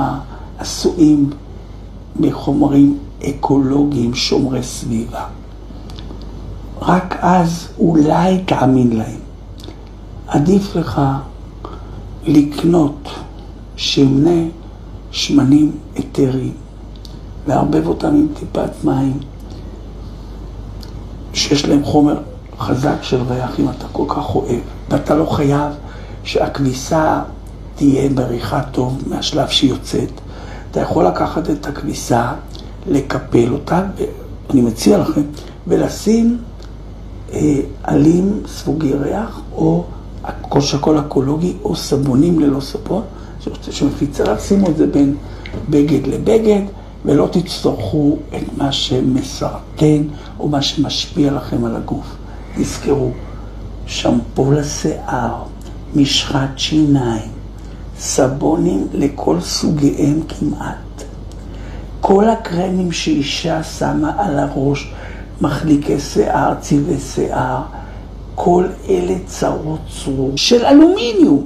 עשויים מחומרים אקולוגיים שומרי סביבה. רק אז אולי תאמין להם. עדיף לך לקנות שמנים אתריים, לערבב אותם עם טיפת מים, שיש להם חומר חזק של ריח אם אתה כל כך אוהב. ואתה לא חייב שהכביסה תהיה בריחה טוב מהשלב שהיא יוצאת. אתה יכול לקחת את הכביסה, לקפל אותה, ואני מציע לכם, ולשים עלים ספוגי ריח, או שקול אקולוגי, או סבונים ללא סבון, שמפיצה לך, שימו את זה בין בגד לבגד, ולא תצטרכו את מה שמסרטן, או מה שמשפיע לכם על הגוף. תזכרו, שמפו לשיער, משחת שיניים, סבונים לכל סוגיהם כמעט. כל הקרמים שאישה שמה על הראש, מחליקי שיער, צבעי שיער, כל אלה צרות צרור של אלומיניום.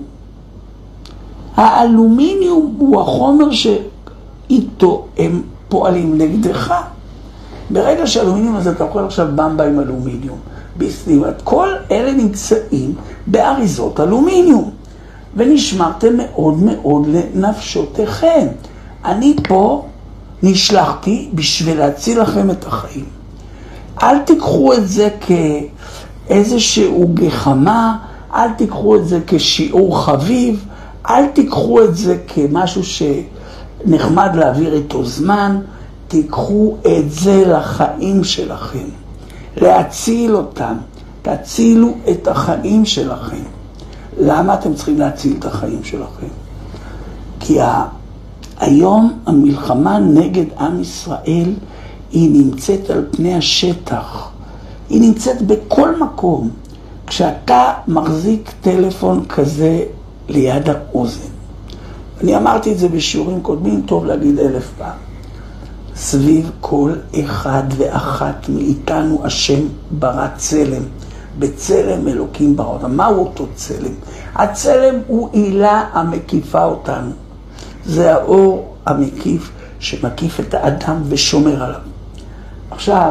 האלומיניום הוא החומר שאיתו הם פועלים נגדך. ברגע שאלומיניום הזה אתה אוכל עכשיו במבה עם אלומיניום, בסביבת כל אלה נמצאים באריזות אלומיניום, ונשמרתם מאוד מאוד לנפשותיכם. אני פה נשלחתי בשביל להציל לכם את החיים. אל תיקחו את זה כאיזשהו גחמה, אל תיקחו את זה כשיעור חביב, אל תיקחו את זה כמשהו שנחמד להעביר איתו זמן, תיקחו את זה לחיים שלכם, להציל אותם, תצילו את החיים שלכם. למה אתם צריכים להציל את החיים שלכם? כי היום המלחמה נגד עם ישראל היא נמצאת על פני השטח, היא נמצאת בכל מקום. כשאתה מחזיק טלפון כזה ליד האוזן, אני אמרתי את זה בשיעורים קודמים, טוב להגיד 1000 פעם, סביב כל אחד ואחת מאיתנו השם ברא צלם, בצלם אלוקים ברא אותם. מהו אותו צלם? הצלם הוא עילה המקיפה אותנו, זה האור המקיף שמקיף את האדם ושומר עליו. עכשיו,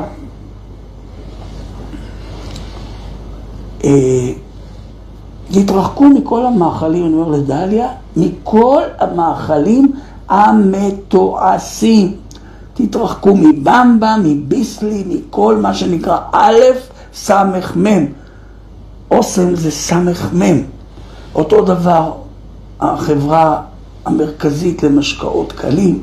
תתרחקו מכל המאכלים, אני אומר לדליה, מכל המאכלים המתועשים. תתרחקו מבמבה, מביסלי, מכל מה שנקרא א' סמך מם. אוסם זה סמך מם. אותו דבר החברה המרכזית למשקאות קלים,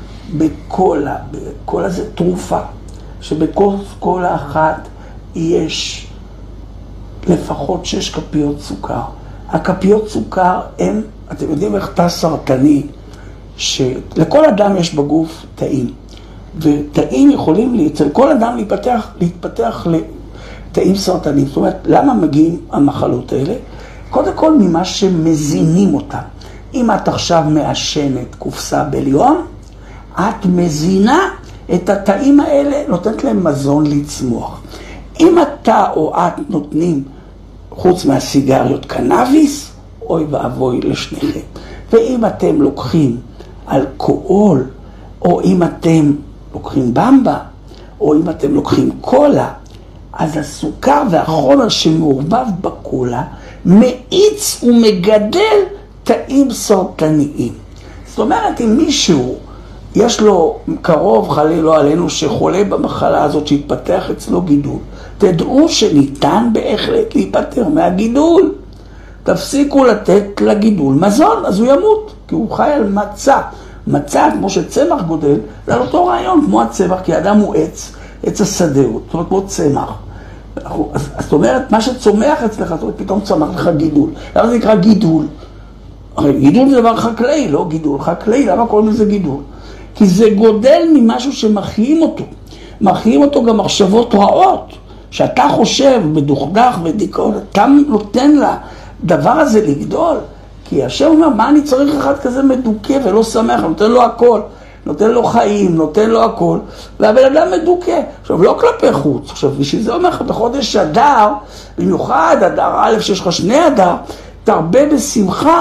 בקולה זה תרופה, שבכל קולה אחת יש לפחות 6 כפיות סוכר. הכפיות סוכר הם, אתם יודעים איך תא סרטני, שלכל אדם יש בגוף תאים, ותאים יכולים אצל כל אדם להתפתח לתאים סרטניים. זאת אומרת, למה מגיעים המחלות האלה? קודם כל ממה שמזינים אותם. אם את עכשיו מעשנת קופסה בליום, את מזינה את התאים האלה, נותנת להם מזון לצמוח. אם אתה או את נותנים, חוץ מהסיגריות, קנאביס, אוי ואבוי לשניכם. ואם אתם לוקחים אלכוהול, או אם אתם לוקחים במבה, או אם אתם לוקחים קולה, אז הסוכר והחומר שמעורבב בקולה מאיץ ומגדל תאים סרטניים. זאת אומרת, אם מישהו יש לו קרוב, חלילה לא עלינו, שחולה במחלה הזאת שהתפתח אצלו גידול, תדעו שניתן בהחלט להיפטר מהגידול. תפסיקו לתת לגידול מזון, אז הוא ימות, כי הוא חי על מצה. מצה, כמו שצמח גודל, זה על אותו רעיון, כמו הצמח, כי האדם הוא עץ השדאות, זאת אומרת, כמו צמח. אז זאת אומרת, מה שצומח אצלך, זאת אומרת, פתאום צמח לך גידול. למה זה נקרא גידול? הרי גידול זה דבר חקלאי, לא גידול חקלאי, למה קוראים לזה גידול? כי זה גודל ממשהו שמחיים אותו. מחיים אותו גם מחשבות רעות. שאתה חושב בדוכדך ודיכאון, אתה נותן לדבר הזה לגדול. כי השם אומר, מה אני צריך אחד כזה מדוכא ולא שמח? נותן לו הכל, נותן לו חיים, נותן לו הכל, והבן אדם מדוכא. עכשיו, לא כלפי חוץ. עכשיו, בשביל זה אומר לך, בחודש אדר, במיוחד אדר א' שיש לך 2 אדר, תרבה בשמחה,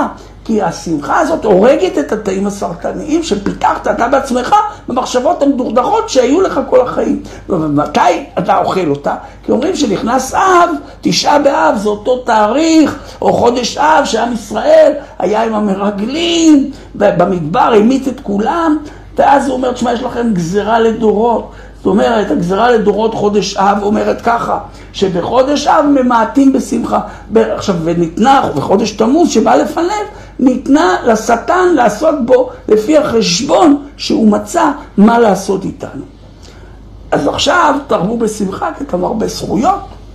כי השמחה הזאת הורגת את התאים הסרטניים שפיתחת אתה בעצמך במחשבות המדורדרות שהיו לך כל החיים. ומתי אתה אוכל אותה? כי אומרים שנכנס אב, 9 באב, זה אותו תאריך, או חודש אב שעם ישראל היה עם המרגלים, ובמדבר המיט את כולם, ואז הוא אומר, תשמע, יש לכם גזרה לדורות. זאת אומרת, הגזרה לדורות חודש אב אומרת ככה, שבחודש אב ממעטים בשמחה. עכשיו, וניתנה, בחודש תמוז שבא לפניו, ניתנה לשטן לעשות בו לפי החשבון שהוא מצא מה לעשות איתנו. אז עכשיו תרבו בשמחה, כי אתה מרבה זכויות.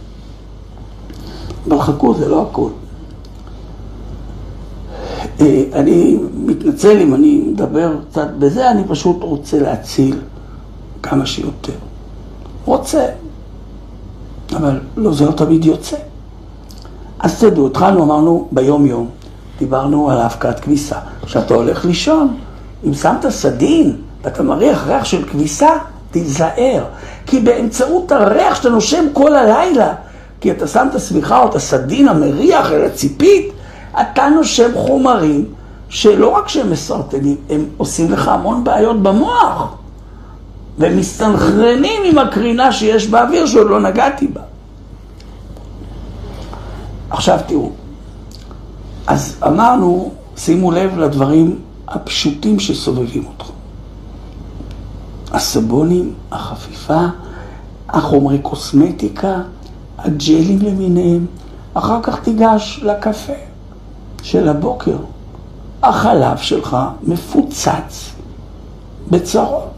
אבל חכו, זה לא הכל. אני מתנצל אם אני מדבר קצת בזה, אני פשוט רוצה להציל כמה שיותר. רוצה, אבל לא, זה לא תמיד יוצא. אז תדעו, התחלנו, אמרנו ביום יום, דיברנו על ההפקעת כביסה. כשאתה הולך לישון, אם שמת סדין ואתה מריח ריח של כביסה, תיזהר. כי באמצעות הריח שאתה נושם כל הלילה, כי אתה שם את הסביכה או את הסדין המריח אל הציפית, אתה נושם חומרים שלא רק שהם מסרטנים, הם עושים לך המון בעיות במוח. והם מסתנכרנים עם הקרינה שיש באוויר שעוד לא נגעתי בה. עכשיו תראו, אז אמרנו, שימו לב לדברים הפשוטים שסובבים אותך. הסבונים, החפיפה, החומרי קוסמטיקה, הג'לים למיניהם, אחר כך תיגש לקפה של הבוקר. החלב שלך מפוצץ בצרות.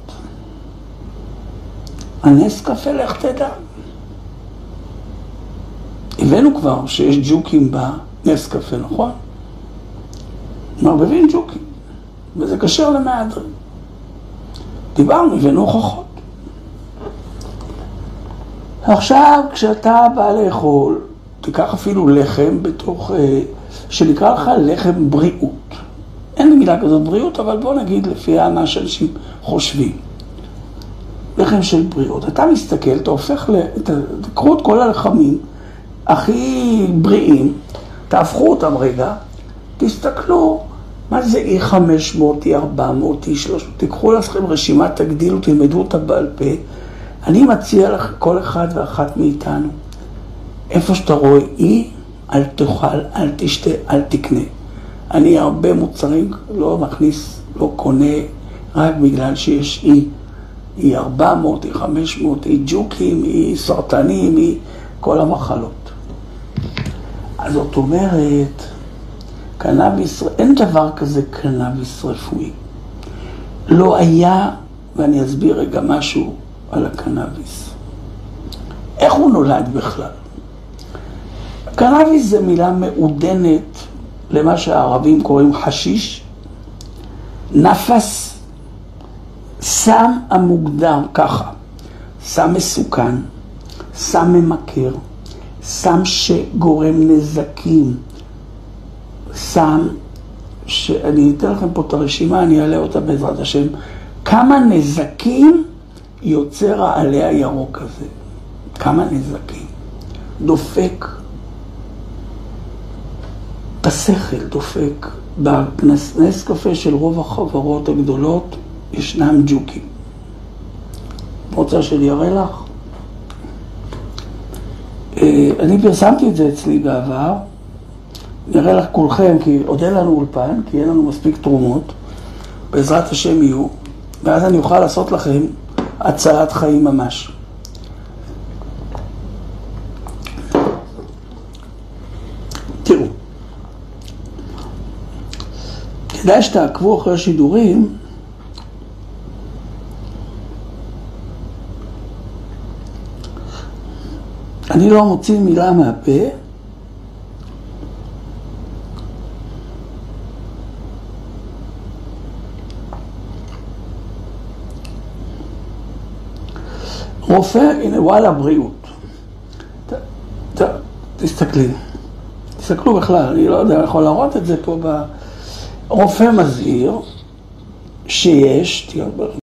הנס קפה לך תדע. הבאנו כבר שיש ג'וקים בנס קפה, נכון? מערבבים ג'וקים, וזה קשר למהדרין. דיברנו, הבאנו הוכחות. עכשיו, כשאתה בא לאכול, תיקח אפילו לחם בתוך, שנקרא לך לחם בריאות. אין לי מילה כזאת בריאות, אבל בוא נגיד לפי מה שאנשים חושבים. לחם של בריאות. אתה מסתכל, אתה הופך תקחו את כל הלחמים הכי בריאים, תהפכו אותם רגע, תסתכלו, מה זה E500, E400, E300, תיקחו לכם רשימה, תגדילו, תלמדו אותה בעל פה. אני מציע לך, כל אחד ואחת מאיתנו, איפה שאתה רואה E, אל תאכל, אל תשתה, אל תקנה. אני הרבה מוצרים לא מכניס, לא קונה, רק בגלל שיש E. היא 400, היא 500, היא ג'וקים, היא סרטנים, היא כל המחלות. אז זאת אומרת, קנאביס, אין דבר כזה קנאביס רפואי. לא היה, ואני אסביר רגע משהו על הקנאביס. איך הוא נולד בכלל? קנאביס זה מילה מעודנת למה שהערבים קוראים חשיש, נפס, סם המוגדר ככה, סם מסוכן, סם ממכר, סם שגורם נזקים, סם שאני אתן לכם פה את הרשימה, אני אעלה אותה בעזרת השם, כמה נזקים יוצר העלה הירוק הזה, כמה נזקים, דופק בשכל, דופק בנס קפה של רוב החברות הגדולות, ישנם ג'וקים. רוצה שאני אראה לך? אני פרסמתי את זה אצלי בעבר, נראה לך כולכם, כי עוד אין לנו אולפן, כי אין לנו מספיק תרומות, בעזרת השם יהיו, ואז אני אוכל לעשות לכם הצלת חיים ממש. תראו, כדאי שתעקבו אחרי השידורים, אני לא מוציא מילה מהפה, רופא, הנה וואלה בריאות. תסתכלו בכלל, אני לא יודע, אני יכול להראות את זה פה רופא מזהיר שיש,